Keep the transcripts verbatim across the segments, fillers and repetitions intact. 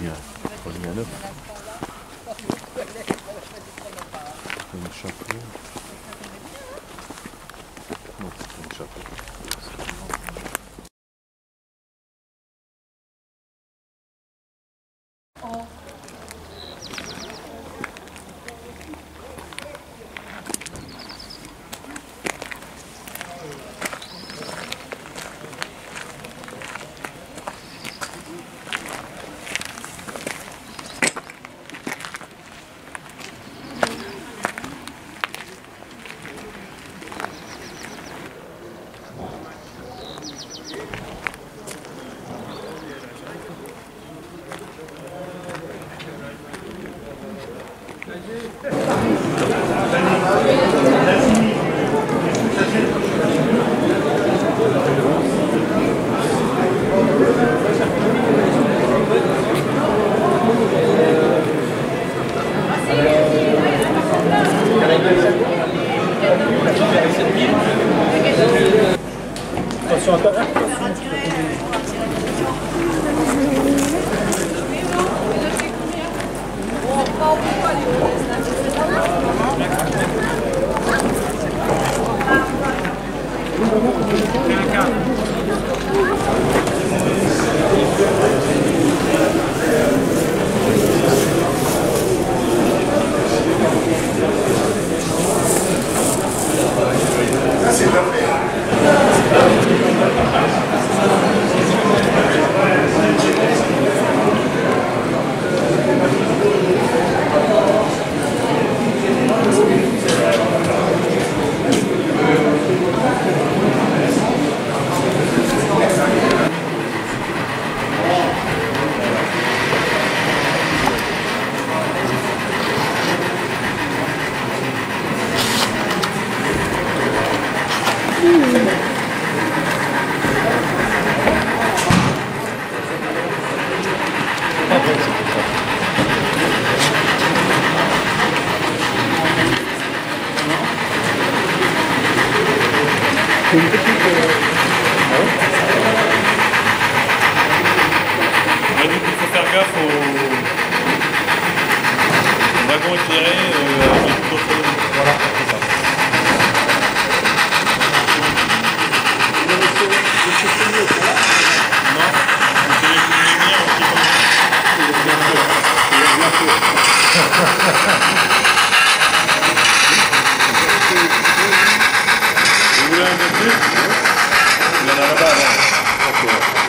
remis à, remis à neuf. Une chapeau. Non, c'est une chapeau. Attention à toi. C'est parfait. C'est une petite... Euh... Ah ouais. Ouais, donc il faut faire gaffe au wagon éclairé euh, avec d'autres... Voilà, c'est ça. Non, c'est les lumières aussi comme ça. Il est bien chaud. Il est bien chaud. Vous voulez un peu plus? Il y en a là-bas, là. Ok.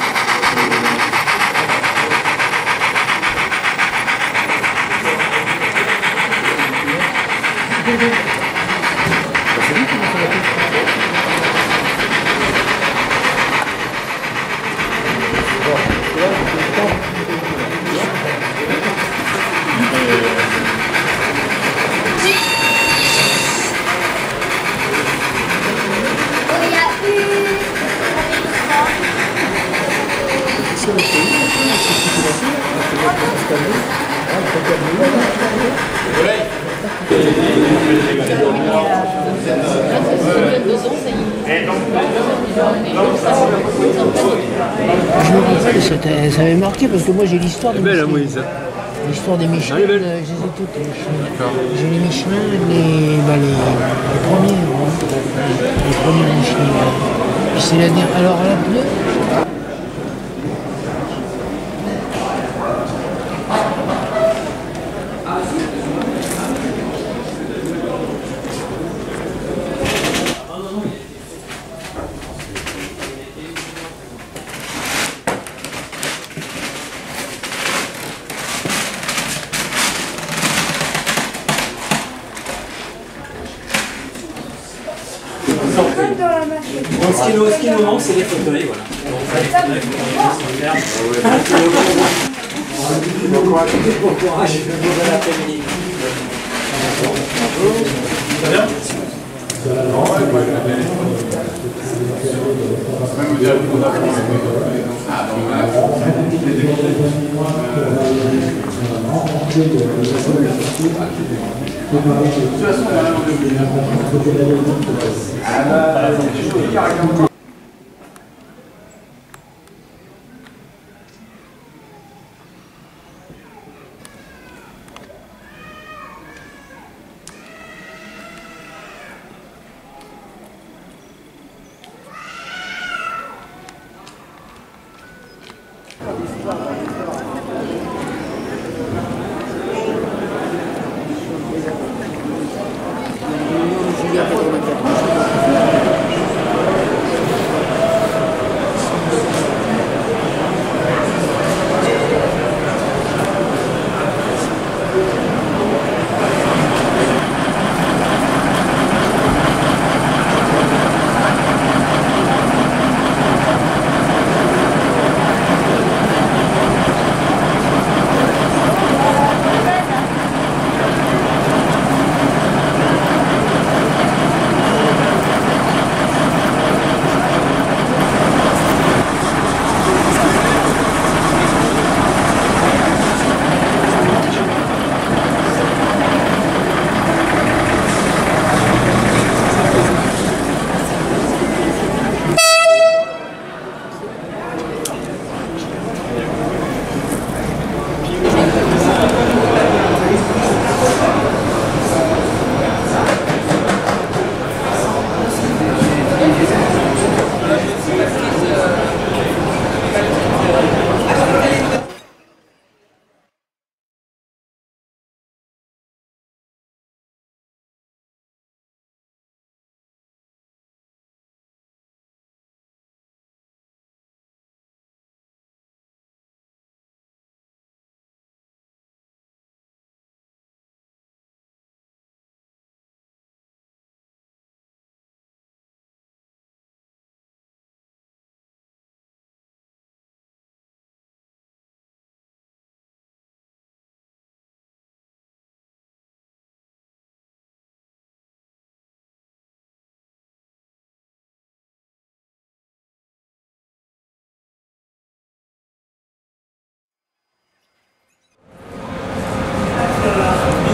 C'est lui qui m'a fait la piste. Je me rappelle, c'était- ça avait marqué parce que moi j'ai l'histoire des Michelin. L'histoire des Michelin, euh, je les ai toutes. les Michelin. J'ai les Michelin, les, bah, les, les premiers, ouais. Les premiers Michelin. Puis c'est la dernière. Alors la bleue. Donc, ce qui nous, ce qui nous manque, c'est les fauteuils, voilà. Donc, ça, les fauteuils, bon courage, bon courage, bon après-midi. Ça va bien? Voilà.